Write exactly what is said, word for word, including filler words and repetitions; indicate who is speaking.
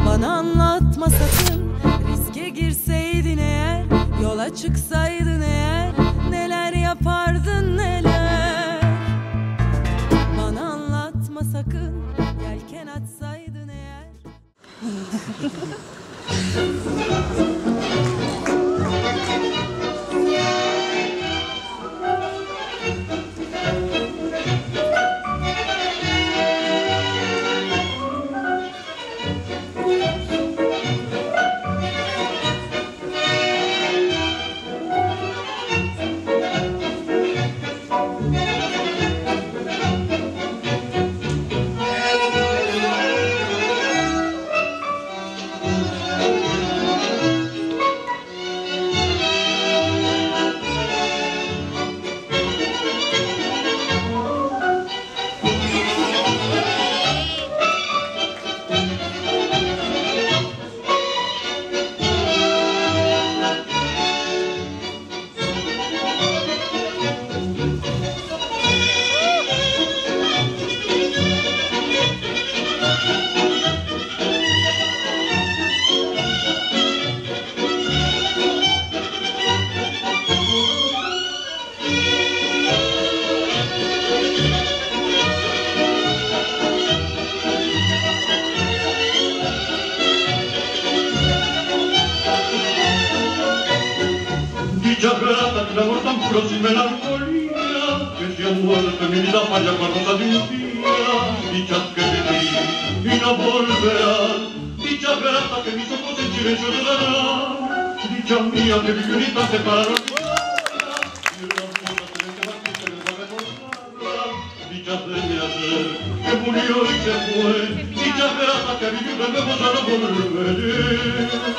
Speaker 1: Bana anlatma sakın, riske girseydin eğer, yola çıksaydın eğer, neler yapardın neler. Bana anlatma sakın, yelken atsaydın eğer.
Speaker 2: Dicha grata que el amor tan puro sin melancolía, que se ha muerto en mi vida falla con rosa de un día. Dichas que viví y no volverán, dicha grata que mis ojos en silencio llorarán. Dicha mía que vivió un instante para olvidarla, y el amor la celeste batiste les va a recordarla. Dichas de mi ayer que murió y se fue, dicha grata que vivió de nuevo ya no volveré.